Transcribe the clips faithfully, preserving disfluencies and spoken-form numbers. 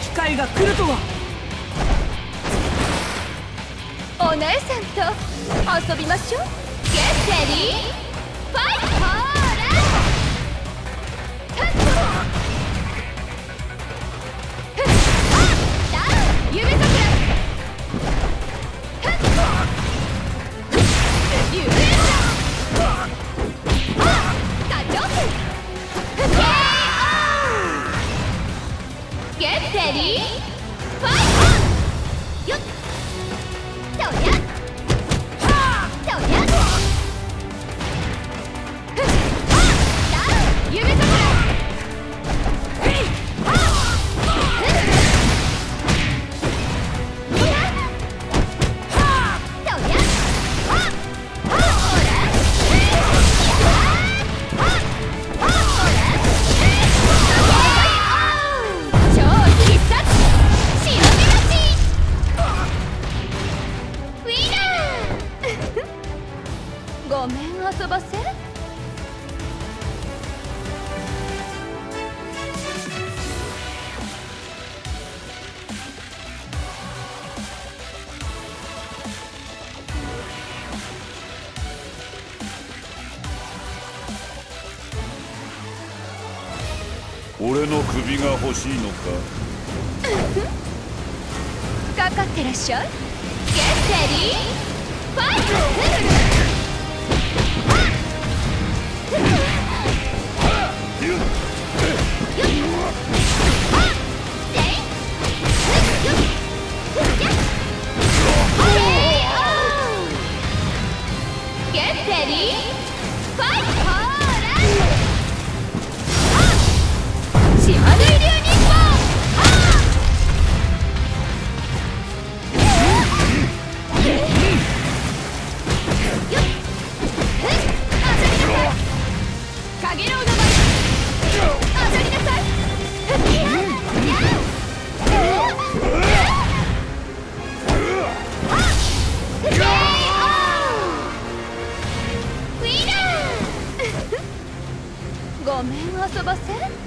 機会が来るとは。 お姉さんと遊びましょう。ゲッテリーファイト。ほら夢桜竜炎だ。カチョウゲッテリーファイト。よっとりゃとりゃ夢桜ごめん遊ばせ。 俺の首が欲しいのか。 かかってらっしゃい。ゲッテリーファイト。ゲッテリーファイト。ほら島の流日本。かげろうの舞。当たりなさい。ごめん遊ばせ。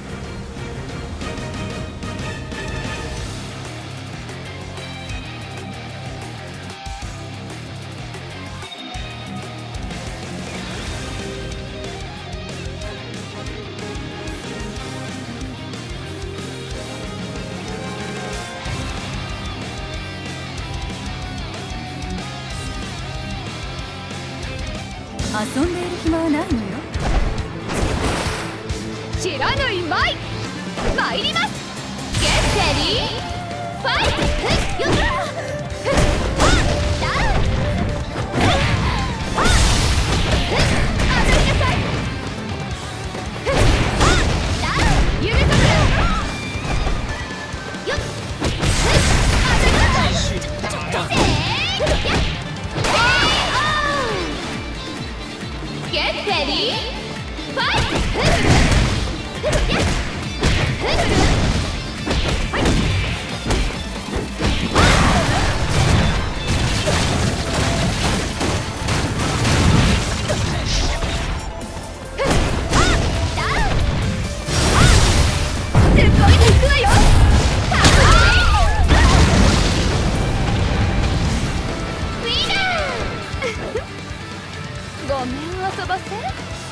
遊んでいる暇はないのよ。 知らぬいまい参ります。ゲッテリーファイト。よっゲッテリーファイト。ごめん遊ばせ。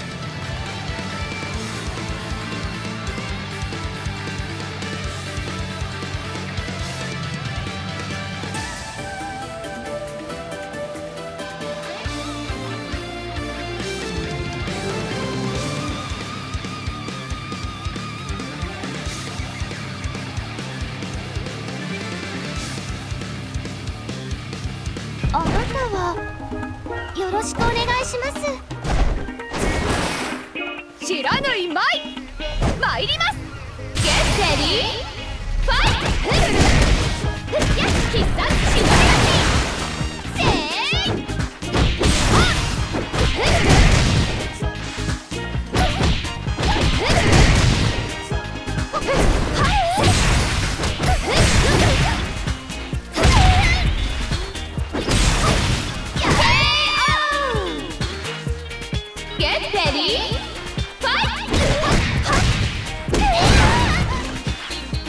あなたはよろしくお願いします。知らぬいまい参ります。ゲッテリーファイト。必殺しのび出し。せーゲッテリーファイト。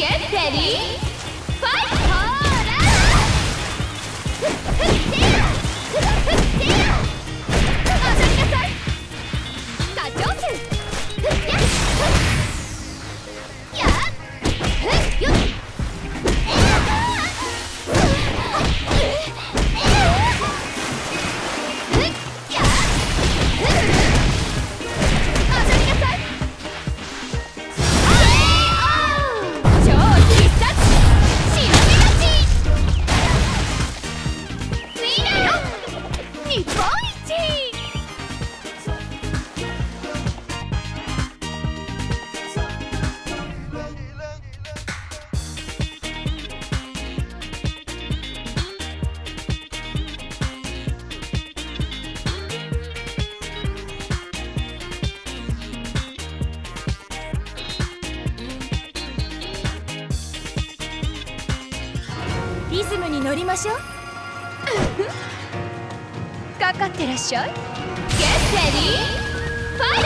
ゲッテリーファイト。ほらふってやふってや当たりなさい。課長数ふってややふっよっえーリズムに乗りましょう。 かかってらっしゃい。ゲッテリーファイラ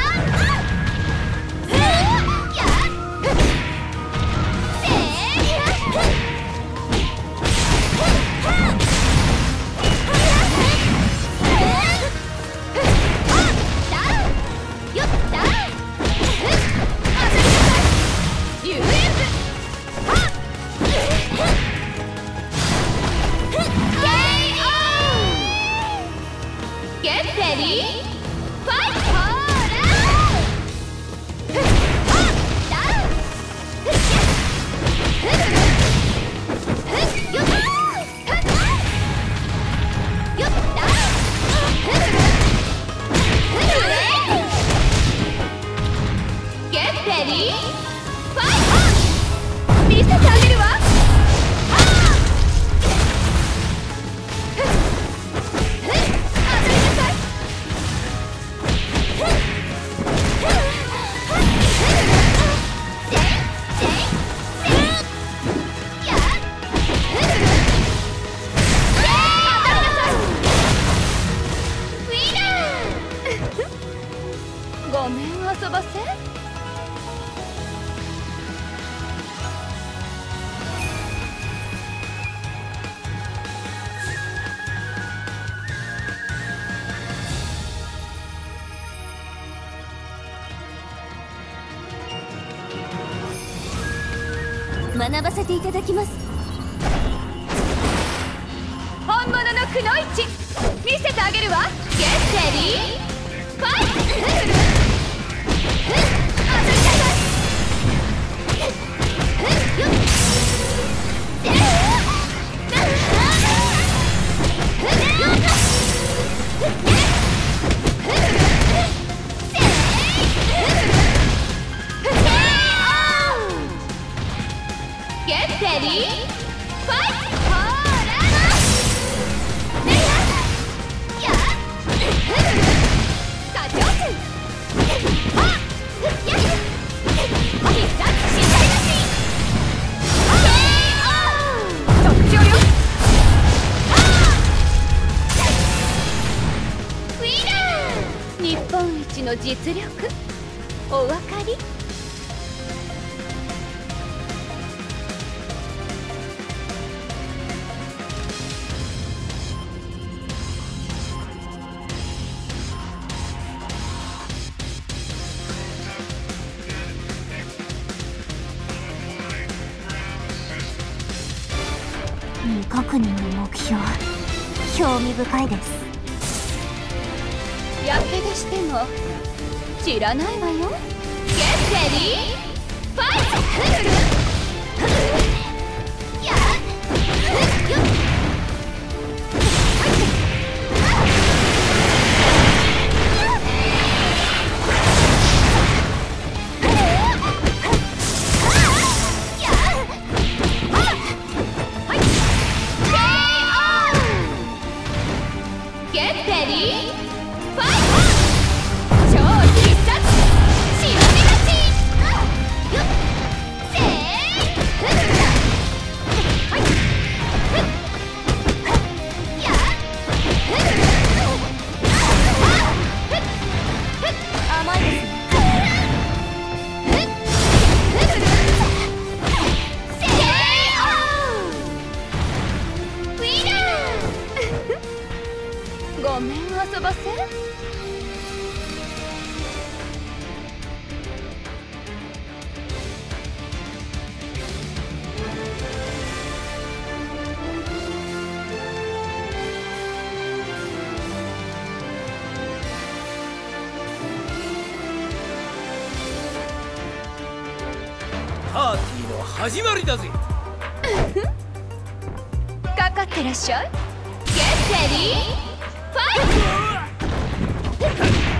ーやせーよっだリュウエンゲッテリーファイト。ほらふっはっダウンふっふっふっよっふっよっダウンふっふっゲッテリーファイト。見せてあげるわ。ごめん遊ばせ。 学ばせていただきます。 本物のくのいち見せてあげるわ。ゲッテリーファイト。ゲッテリーファイト。ほらや課長数はっや必殺しちゃいなし特徴よ。ウィナー日本一の実力お分かり。 未確認の目標、興味深いです。 やけどしても知らないわよ。ゲッテリーファイト。やよっゲッテリーファイト。超必殺忍び出しよっせー始まりだぜ。 かかってらっしゃい。ゲッテリーファイト。